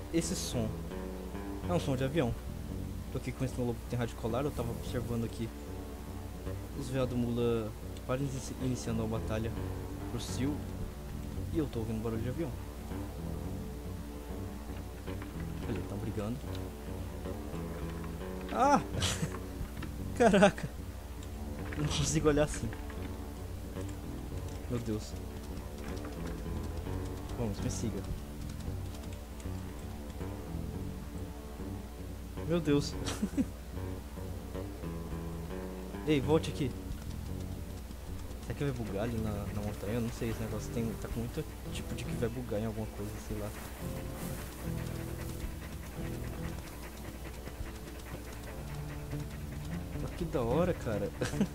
esse som? É um som de avião. Tô aqui com esse meu lobo que tem rádio colar. Eu tava observando aqui os veados mula quase iniciando a batalha pro Sil. E eu tô ouvindo barulho de avião. Olha, estão brigando. Ah! Caraca! Não consigo olhar assim. Meu Deus. Vamos, me siga. Meu Deus. Ei, volte aqui. Será que vai bugar ali na montanha? Eu não sei, esse negócio tá com muito tipo de que vai bugar em alguma coisa, sei lá. Mas que da hora, cara.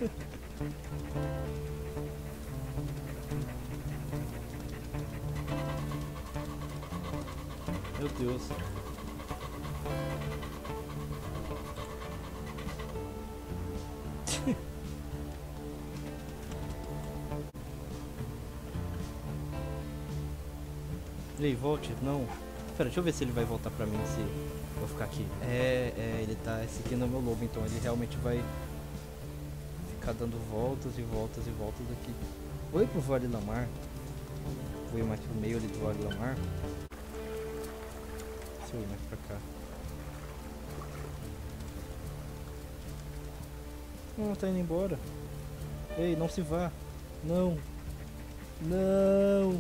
Meu Deus. Ei, volte, não. Pera, deixa eu ver se ele vai voltar pra mim, se eu vou ficar aqui. Ele tá seguindo o meu lobo, então ele realmente vai ficar dando voltas e voltas e voltas aqui. Vou ir pro Vale Lamar. Vou ir mais pro meio ali do Vale Lamar. Deixa eu ir mais pra cá. Não, tá indo embora. Ei, não se vá. Não. Não.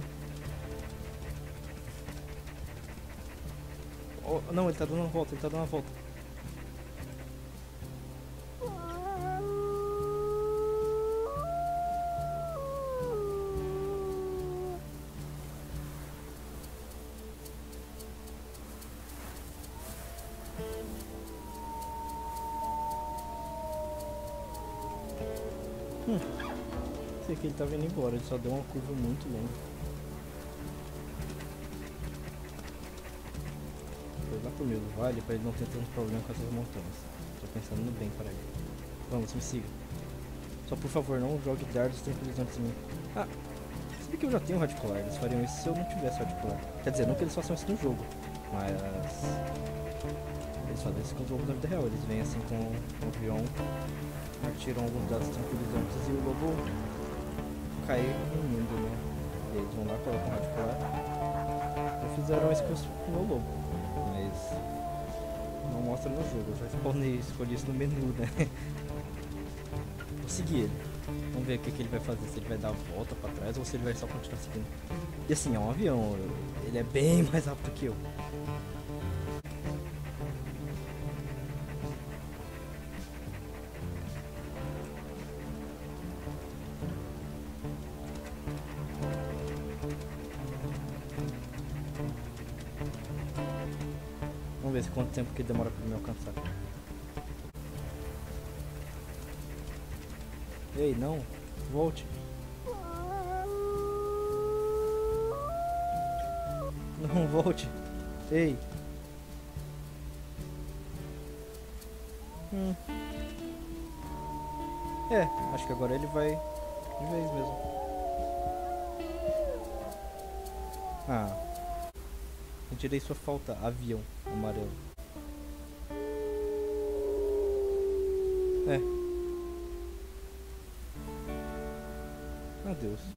Oh, não, ele tá dando uma volta, ele tá dando uma volta. Sei que ele tava indo embora, ele só deu uma curva muito longa. Foi lá pro meio do vale pra ele não ter tanto problema com essas montanhas. Tô pensando no bem para ele. Vamos, me siga. Só por favor, não jogue dardos tranquilizantes em mim. Ah, sabe que eu já tenho radicular, eles fariam isso se eu não tivesse radicular. Quer dizer, não que eles façam isso no jogo, mas eles fazem isso com os lobos da vida real. Eles vêm assim com o avião, atiram alguns dados tranquilizantes e o lobo cai no mundo, né? E eles vão lá, colocam o radicular. Já fizeram isso com o meu lobo, mas não mostra no jogo. Eu já escolhi isso no menu, né? Vou seguir ele. Vamos ver o que ele vai fazer, se ele vai dar a volta pra trás ou se ele vai só continuar seguindo. E assim, é um avião, ele é bem mais rápido que eu. Vamos ver se quanto tempo que demora pra me alcançar. Ei, não, volte. Não, volte. Ei. Acho que agora ele vai de vez mesmo. Ah, eu tirei sua falta, avião amarelo. Adeus.